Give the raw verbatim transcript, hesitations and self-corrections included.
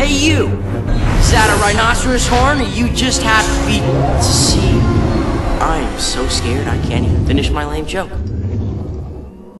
Hey, you! Is that a rhinoceros horn, or you just happy to see? I am so scared I can't even finish my lame joke.